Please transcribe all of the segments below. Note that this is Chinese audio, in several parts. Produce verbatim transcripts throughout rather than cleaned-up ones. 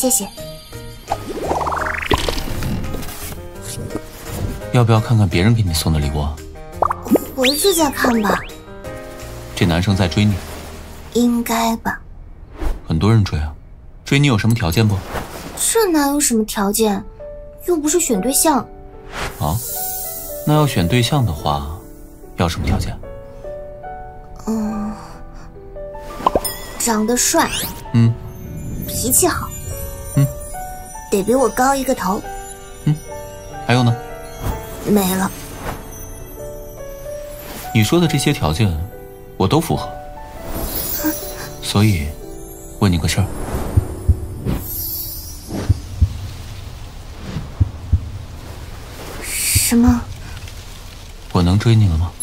谢谢。 要不要看看别人给你送的礼物啊？ 回去再看吧。 这男生在追你？ 应该吧。 很多人追啊，追你有什么条件不？ 这哪有什么条件，又不是选对象。 啊？那要选对象的话，要什么条件？ 嗯，长得帅。 嗯。 脾气好。 嗯。 得比我高一个头。 嗯。还有呢？ 没了。 你说的这些条件，我都符合。所以，问你个事儿。 什么？ 我能追你了吗？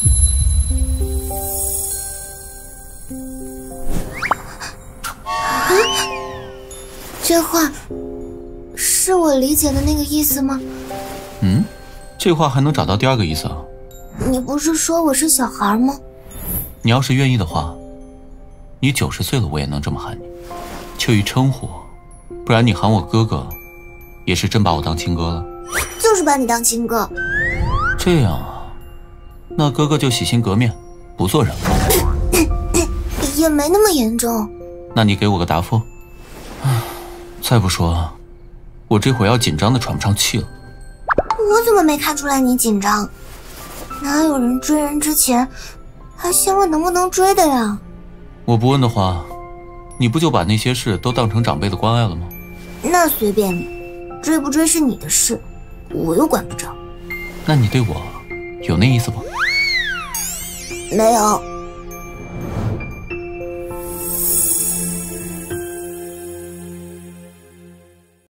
啊？这话是我理解的那个意思吗？ 嗯，这话还能找到第二个意思啊？ 你不是说我是小孩吗？ 你要是愿意的话，你九十岁了我也能这么喊你，就一称呼，不然你喊我哥哥，也是真把我当亲哥了。 就是把你当亲哥。 这样啊，那哥哥就洗心革面，不做人了。 也没那么严重。 那你给我个答复。再不说，我这会儿要紧张的喘不上气了。 我怎么没看出来你紧张？哪有人追人之前还先问能不能追的呀？ 我不问的话，你不就把那些事都当成长辈的关爱了吗？ 那随便你，追不追是你的事，我又管不着。 那你对我有那意思不？ 没有。